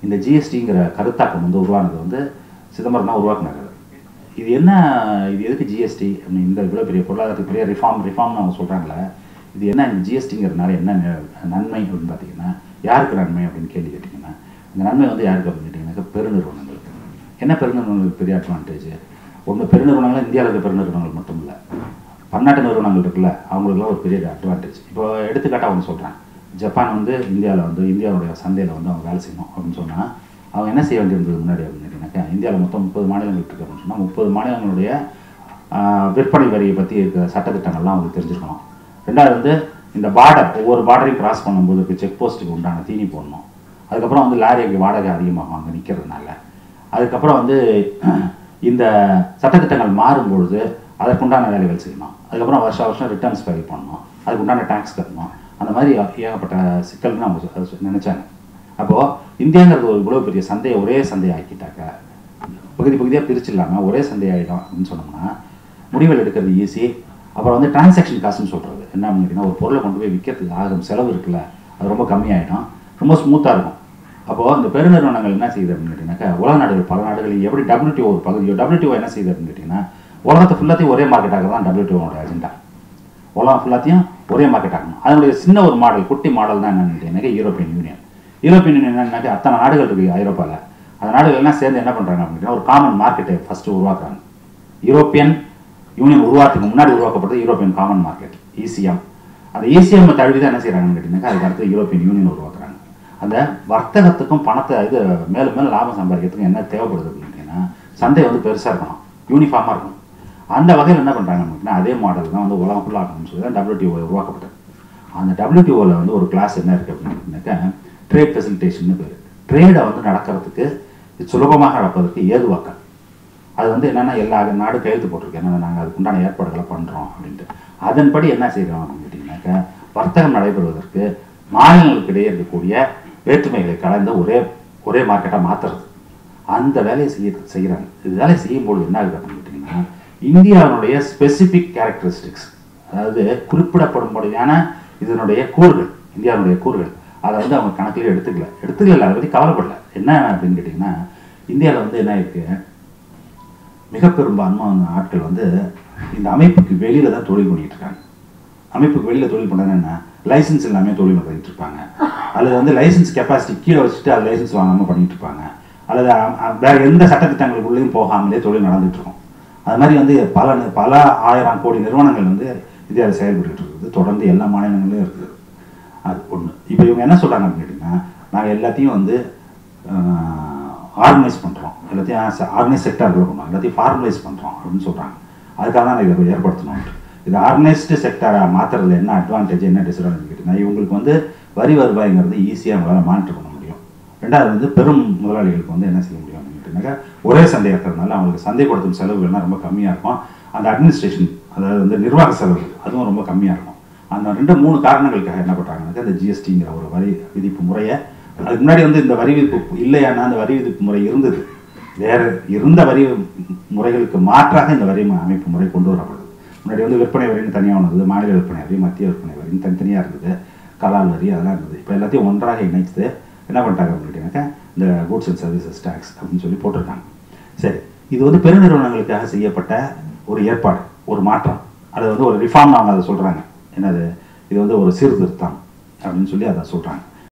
இந்த ஜிஎஸ்டிங்கிற கருத்தாக்கம் வந்து உருவானது வந்து சிதம்பரம் தான் உருவாக்குனாங்க. இது என்ன, இது எதுக்கு ஜிஎஸ்டி அப்படின்னு இந்த இவ்வளோ பெரிய பொருளாதாரத்துக்கு பெரிய ரிஃபார்ம்னு அவங்க சொல்கிறாங்களே, இது என்ன இந்த ஜிஎஸ்டிங்கிறதுனால என்ன நன்மை அப்படின்னு பார்த்தீங்கன்னா, யாருக்கு நன்மை அப்படின்னு கேள்வி கேட்டிங்கன்னா, இந்த நன்மை வந்து யாருக்கு அப்படின்னு கேட்டிங்கன்னாக்கா பெருநிறுவனங்களுக்கு. என்ன பெருநிறுவனங்களுக்கு பெரிய அட்வான்டேஜ்? ஒன்று, பெருநிறுவனங்கள் இந்தியாவில் இருக்க பெருநிறுவனங்கள் மட்டும் இல்லை, பன்னாட்டு நிறுவனங்கள் இருக்குல்ல, அவங்களுக்குலாம் ஒரு பெரிய அட்வான்டேஜ். இப்போ எடுத்துக்காட்டாக அவங்க சொல்கிறாங்க, ஜப்பான் வந்து இந்தியாவில் வந்து இந்தியாவுடைய சந்தையில் வந்து அவங்க வேலை செய்யணும் அப்படின்னு சொன்னால் அவங்க என்ன செய்ய வேண்டியிருந்தது முன்னாடி அப்படின்னு கேட்டிங்கனாக்கா, இந்தியாவில் மொத்தம் 30 மாநிலங்கள் இருக்குது அப்படின்னு சொன்னால் 30 மாநிலங்களுடைய விற்பனை வரியை பற்றி இருக்கிற சட்டத்திட்டங்கள்லாம் அவங்களுக்கு தெரிஞ்சிருக்கணும். ரெண்டாவது வந்து இந்த பார்டர், ஒவ்வொரு பார்டரையும் கிராஸ் பண்ணும்போது செக் போஸ்ட்டுக்கு உண்டான தீனி போடணும். அதுக்கப்புறம் வந்து லாரிக்கு வாடகை அதிகமாகும் அங்கே நிற்கிறதுனால. அதுக்கப்புறம் வந்து இந்த சட்டத்திட்டங்கள் மாறும்பொழுது அதற்குண்டான வேலைகள் செய்யணும். அதுக்கப்புறம் வருஷம் ரிட்டர்ன்ஸ் ஃபைல் பண்ணணும், அதுக்குண்டான டேக்ஸ் கட்டணும். அந்த மாதிரி ஏகப்பட்ட சிக்கல்னு அவங்க நினச்சாங்க. அப்போது இந்தியாங்கிறது ஒரு இவ்வளோ பெரிய சந்தையை ஒரே சந்தையை ஆக்கிட்டாக்க, பகுதி பகுதியாக பிரிச்சு இல்லாமல் ஒரே சந்தையாகிடும் அப்படின்னு சொன்னோம்னா முடிவுகள் எடுக்கிறது ஈஸி. அப்புறம் வந்து டிரான்சாக்ஷன் காசுன்னு சொல்கிறது என்ன அப்படின்னா, ஒரு பொருளை கொண்டு போய் விற்கிறதுக்கு ஆகும் செலவு இருக்குல்ல, அது ரொம்ப கம்மியாகிடும், ரொம்ப ஸ்மூத்தாக இருக்கும். அப்போது இந்த பெருநிறுவனங்கள் என்ன செய்யுது அப்படின்னு கேட்டிங்கனாக்கா, உலக நாடுகள் பல நாடுகளில் எப்படி WTO ஒரு பகுதியோ, WTO என்ன செய்யுது அப்படின்னு கேட்டிங்கன்னா, உலகத்தை ஃபுல்லாத்தையும் ஒரே மார்க்கெட்டாக தான் WTOவோட அஜெண்டா. உலகம் ஃபுல்லாத்தையும் ஒரே மார்க்கெட் ஆகணும். அதனுடைய சின்ன ஒரு மாடல், குட்டி மாடல் தான் என்னன்னு கேட்டிங்கனாக்கா யூரோப்பியன் யூனியன். யூரோப்பியன் யூனியன் என்னன்னாக்கா அத்தனை நாடுகள் இருக்குது ஐரோப்பாவில். அந்த நாடுகள்லாம் சேர்ந்து என்ன பண்ணுறாங்க அப்படின்னா, ஒரு காமன் மார்க்கெட்டை ஃபஸ்ட்டு உருவாக்குறாங்க. யூரோப்பியன் யூனியன் உருவாக்கத்துக்கு முன்னாடி உருவாக்கப்பட்டது யூரோப்பியன் காமன் மார்க்கெட், ECM. அந்த ECM தழுவி தான் என்ன செய்கிறாங்கன்னு கேட்டிங்கனாக்கா, அதுக்கு அடுத்து யூரோப்பியன் யூனியன் உருவாக்குறாங்க. அந்த வர்த்தகத்துக்கும் பணத்தை இது மேலும் மேலும் லாபம் சம்பாதிக்கிறதுக்கும் என்ன தேவைப்படுது அப்படின்னா, சந்தை வந்து பெருசாக இருக்கணும், யூனிஃபார்மாக இருக்கணும். அந்த வகையில் என்ன பண்ணுறாங்க அப்படின்னா, அதே மாடல் தான் வந்து உலகம் ஃபுல்லாக ஆகணும்னு சொல்லி தான் WTO உருவாக்கப்பட்டது. அந்த WTOவில் வந்து ஒரு கிளாஸ் என்ன இருக்குது அப்படின்னாக்கா, ட்ரேட் ஃபெசிலிட்டேஷன் பேர். ட்ரேடை வந்து நடக்கிறதுக்கு சுலபமாக நடப்பதற்கு ஏதுவாக்கம். அது வந்து என்னென்னா எல்லா நாடு கையெழுத்து போட்டிருக்கேன், என்னென்ன நாங்கள் அதுக்குண்டான ஏற்பாடுகளை பண்ணுறோம் அப்படின்ட்டு. அதன்படி என்ன செய்கிறோம் அப்படின்னு கேட்டிங்கனாக்கா, வர்த்தகம் நடைபெறுவதற்கு மாநிலங்களுக்கு இடையே இருக்கக்கூடிய வேற்றுமைகளை கலந்து ஒரே மார்க்கெட்டாக மாற்றுறது, அந்த வேலையை செய்கிறாங்க. இது வேலையை செய்யும்போது என்ன ஆகுது அப்படின்னு கேட்டிங்கன்னா, இந்தியாவுடைய ஸ்பெசிஃபிக் கேரக்டரிஸ்டிக்ஸ், அதாவது குறிப்பிடப்படும்படியான இதனுடைய கூறுகள், இந்தியாவுடைய கூறுகள், அதை வந்து அவங்க கணக்கிலே எடுத்துக்கல, அதை பற்றி கவலைப்படல. என்ன அப்படின்னு கேட்டிங்கன்னா, இந்தியாவில் வந்து என்ன இருக்குது, மிக பெரும்பான்மையான ஆட்கள் வந்து இந்த அமைப்புக்கு வெளியில் தான் தொழில் பண்ணிகிட்டு இருக்காங்க. அமைப்புக்கு வெளியில் தொழில் பண்ணுறது என்ன, லைசன்ஸ் எல்லாமே தொழில் பண்ணிட்டு இருப்பாங்க, அல்லது வந்து லைசன்ஸ் கெப்பாசிட்டி கீழே வச்சுட்டு அது லைசன்ஸ் வாங்காமல் பண்ணிகிட்டு இருப்பாங்க, அல்லது வேறு எந்த சட்டத்திட்டங்களுக்குள்ளேயும் போகாமலே தொழில் நடந்துகிட்டு இருக்கும். அது மாதிரி வந்து பல ஆயிரம் கோடி நிறுவனங்கள் வந்து இந்தியாவில் செயல்பட்டு இருக்குது, தொடர்ந்து எல்லா மாநிலங்களிலும் இருக்குது. அது ஒன்று. இப்போ இவங்க என்ன சொல்கிறாங்க அப்படின்னு கேட்டிங்கன்னா, நாங்கள் எல்லாத்தையும் வந்து ஆர்கனைஸ் பண்ணுறோம், எல்லாத்தையும் ஆர்கனைஸ் செக்டார்கள் பண்ணுறோம், எல்லாத்தையும் ஃபார்மலைஸ் பண்ணுறோம் அப்படின்னு சொல்கிறாங்க. அதுக்காக தான் இதை ஏற்படுத்தணும்ட்டு. இது ஆர்கனைஸ்டு செக்டராக மாற்றுறதுல என்ன அட்வான்டேஜ், என்ன டிஸ்அட்வான்டேஜ் கேட்டிங்கன்னா, இவங்களுக்கு வந்து வரி வருவாய்ங்கிறது ஈஸியாக அவங்களால மானிட்டர் பண்ண முடியும். ரெண்டாவது வந்து பெரும் முதலாளிகளுக்கு வந்து என்ன செய்ய முடியும் அப்படின்னு கேட்டிங்கனாக்கா, ஒரே சந்தை இருக்கிறதுனால அவங்களுக்கு சந்தைப்படுத்தும் செலவுகள்லாம் ரொம்ப கம்மியாக இருக்கும். அந்த அட்மினிஸ்ட்ரேஷன், அதாவது வந்து நிர்வாக செலவு, அதுவும் ரொம்ப கம்மியாக இருக்கும். அந்த 2-3 காரணங்களுக்காக என்ன பண்ணுறாங்கன்னாக்கா, இந்த ஜிஎஸ்டிங்கிற ஒரு வரி விதிப்பு முறையை, அதுக்கு முன்னாடி வந்து இந்த வரி விதிப்பு இல்லையானா அந்த வரி விதிப்பு முறை இருந்தது, வேறு இருந்த வரி முறைகளுக்கு மாற்றாக இந்த வரி அமைப்பு முறை கொண்டு வரப்படுது. முன்னாடி வந்து விற்பனை வரின்னு தனியாக வந்தது, மாநில விற்பனை வரி, மத்திய விற்பனை வரின்னு தனித்தனியாக இருந்தது, கலால் வரி அதெல்லாம் இருந்தது. இப்போ எல்லாத்தையும் ஒன்றாக இணைத்து என்ன பண்ணிட்டாங்க அப்படின்னாக்கா, இந்த கூட்ஸ் அண்ட் சர்வீசஸ் டேக்ஸ் அப்படின்னு சொல்லி போட்டிருக்காங்க. சரி, இது வந்து பெருநிறுவனங்களுக்காக செய்யப்பட்ட ஒரு ஏற்பாடு, ஒரு மாற்றம், அது வந்து ஒரு ரிஃபார்ம் அவங்க அதை சொல்கிறாங்க. என்னது, இது வந்து ஒரு சீர்திருத்தம் அப்படின்னு சொல்லி அதை சொல்கிறாங்க.